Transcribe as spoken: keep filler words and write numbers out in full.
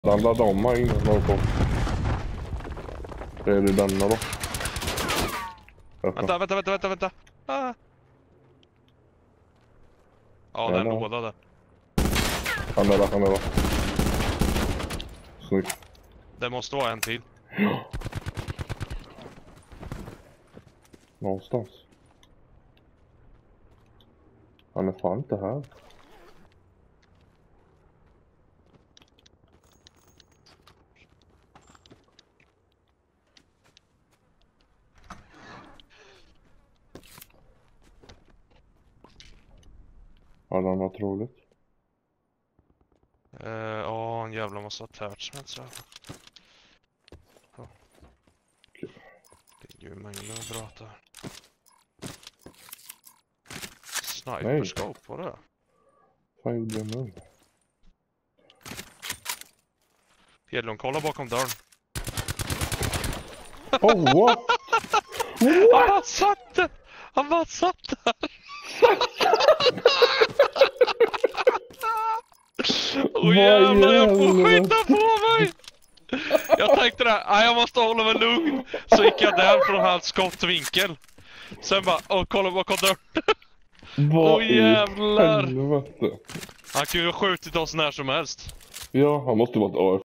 Den laddade om mig innan jag kom. Det är det denna då. Vänta, vänta, vänta, vänta, vänta. Ah. Ja, den är båda där. Han är där, han är där. Snyggt. Det måste vara en till. Ja. Någonstans. Han är fan inte här. Hade han något roligt? Uh, ja, en jävla massa attachments där. Ja. Okay. Det är ju mängder av bra där. Sniperscope, vad är det? Vad gjorde jag nu? Hedlund, kolla bakom dörren. Oh, what? Han bara satt där! Han bara satt där! Åh oh, jävlar, jag får skydda på mig! Jag tänkte där, nej jag måste hålla mig lugn. Så gick jag där från hans skottvinkel. Sen bara, åh kolla bakom dörren. Åh oh, jävlar! Helvete. Han kunde ju ha skjutit oss när som helst. Ja, han måste vara ett A F.